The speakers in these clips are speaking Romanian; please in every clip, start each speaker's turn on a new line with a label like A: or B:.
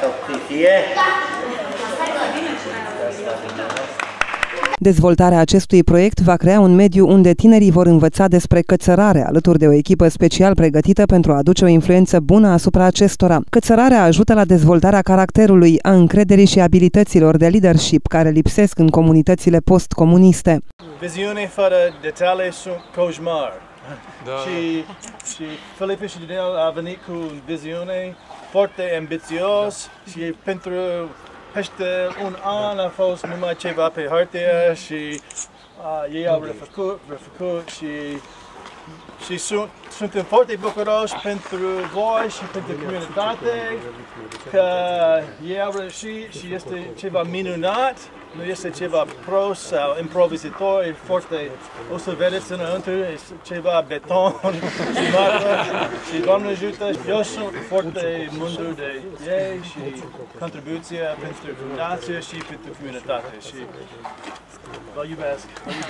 A: Dezvoltarea acestui proiect va crea un mediu unde tinerii vor învăța despre cățărare alături de o echipă special pregătită pentru a aduce o influență bună asupra acestora. Cățărarea ajută la dezvoltarea caracterului, a încrederii și abilităților de leadership care lipsesc în comunitățile post-comuniste.
B: Viziune fără detalii sunt coșmar. Și Felipe și Daniel a venit cu viziune foarte ambițios și pentru peste un an a fost numai ceva pe hârtie și ei au refăcut și suntem foarte bucuroși pentru voi și pentru comunitate că ei au reușit și este ceva minunat, nu este ceva prost sau improvizator, e foarte, o să vedeți înăuntru, este ceva beton și marfă și Doamne ajută, eu sunt foarte mândru de ei și contribuția pentru fundație și pentru comunitate și vă iubesc.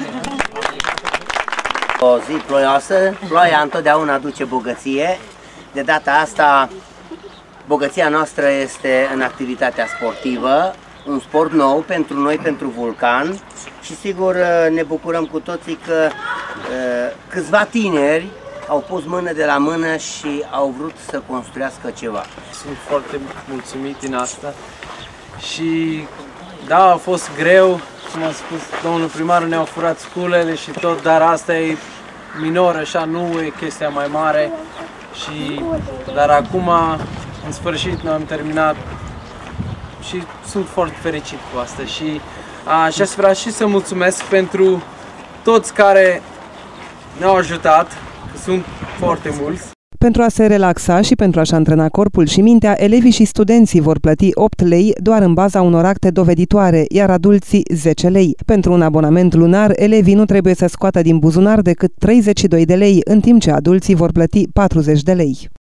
C: O zi ploioasă, ploaia întotdeauna aduce bogăție. De data asta, bogăția noastră este în activitatea sportivă, un sport nou pentru noi, pentru Vulcan și sigur ne bucurăm cu toții că câțiva tineri au pus mână de la mână și au vrut să construiască ceva.
D: Sunt foarte mulțumit din asta și da, a fost greu, cum a spus domnul primar, ne-au furat sculele și tot, dar asta e minor, așa, nu e chestia mai mare. Dar acum, în sfârșit, noi am terminat și sunt foarte fericit cu asta și aș vrea și să mulțumesc pentru toți care ne-au ajutat, că sunt foarte mulți.
A: Pentru a se relaxa și pentru a-și antrena corpul și mintea, elevii și studenții vor plăti 8 lei doar în baza unor acte doveditoare, iar adulții 10 lei. Pentru un abonament lunar, elevii nu trebuie să scoată din buzunar decât 32 de lei, în timp ce adulții vor plăti 40 de lei.